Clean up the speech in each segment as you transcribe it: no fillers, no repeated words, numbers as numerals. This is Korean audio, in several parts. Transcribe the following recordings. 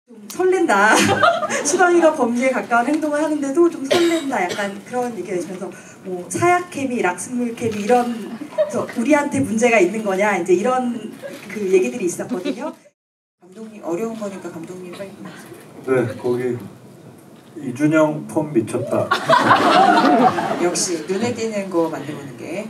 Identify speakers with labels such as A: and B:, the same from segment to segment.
A: 좀 설렌다. 수방이가 범죄에 가까운 행동을 하는데도 좀 설렌다. 약간 그런 얘기가 있으면서 뭐 사약케미, 락슨물케미 이런 우리한테 문제가 있는 거냐 이제 이런 그 얘기들이 있었거든요.
B: 감독님 어려운 거니까 감독님 빨리.
C: 네, 거기 이준영 폼 미쳤다.
B: 역시 눈에 띄는 거 만들어보는 게.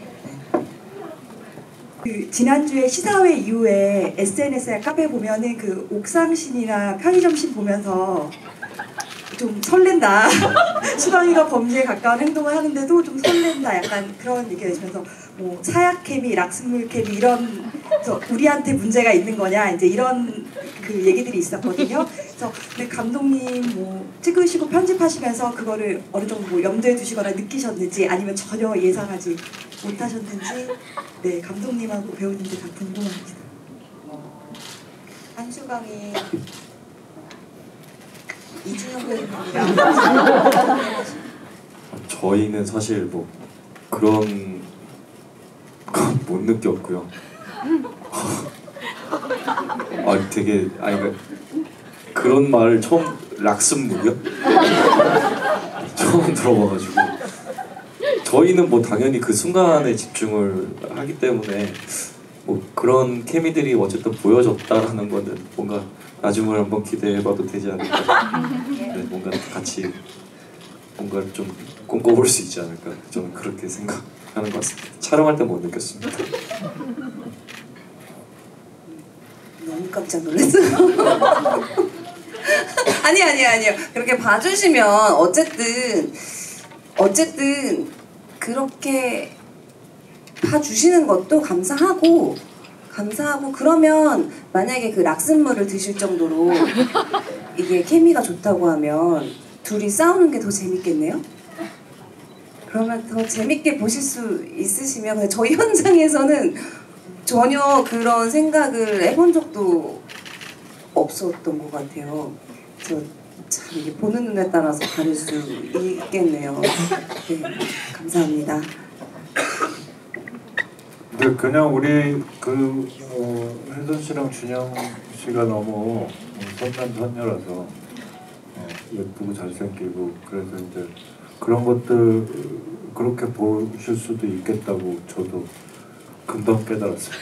A: 그 지난주에 시사회 이후에 SNS나 카페 보면은 그 옥상신이나 편의점신 보면서 좀 설렌다. 수방이가 범죄에 가까운 행동을 하는데도 좀 설렌다. 약간 그런 얘기가 있으면서 뭐 사약케미, 락슨물케미 이런 우리한테 문제가 있는 거냐 이제 이런 그 얘기들이 있었거든요. 그래서 근데 감독님 뭐 찍으시고 편집하시면서 그거를 어느 정도 뭐 염두에 두시거나 느끼셨는지 아니면 전혀 예상하지 못하셨는지 네 감독님하고 배우님들 다 궁금합니다.
B: 한수강이 이준영 배우님이랑
D: 저희는 사실 뭐 그런 건 못 느꼈고요. 되게 그런 말을 처음 락슨물이요? 처음 들어봐가지고 저희는 뭐 당연히 그 순간에 집중을 하기 때문에 뭐 그런 케미들이 어쨌든 보여졌다라는 거는 뭔가 나중을 한번 기대해봐도 되지 않을까. 네, 뭔가 같이 뭔가를 좀 꿈꿔볼 수 있지 않을까. 저는 그렇게 생각하는 것 같습니다. 촬영할 때 못 느꼈습니다.
E: 너무 깜짝 놀랐어요. 아니요. 그렇게 봐주시면 어쨌든 그렇게 봐주시는 것도 감사하고 그러면 만약에 그 락슨물을 드실 정도로 이게 케미가 좋다고 하면 둘이 싸우는 게 더 재밌겠네요? 그러면 더 재밌게 보실 수 있으시면 근데 저희 현장에서는 전혀 그런 생각을 해본 적도 없었던 것 같아요. 저 참 이게 보는 눈에 따라서 다를 수 있겠네요. 네, 감사합니다.
C: 근데 그냥 우리 그 혜선 씨랑 준영 씨가 너무 선남선녀라서 예쁘고 잘생기고 그래서 이제 그런 것들 그렇게 보실 수도 있겠다고 저도 금방 깨달았어요.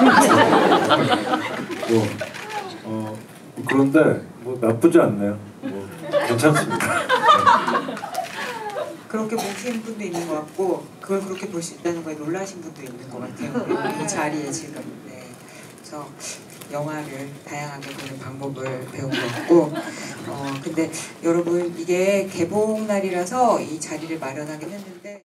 C: 그런데 뭐 나쁘지 않네요. 뭐 괜찮습니다.
B: 그렇게 보시는 분도 있는 것 같고 그걸 그렇게 볼 수 있다는 거에 놀라신 분도 있는 것 같아요. 이 자리에 지금. 네. 그래서 영화를 다양하게 보는 방법을 배운 것 같고 근데 여러분 이게 개봉 날이라서 이 자리를 마련하긴 했는데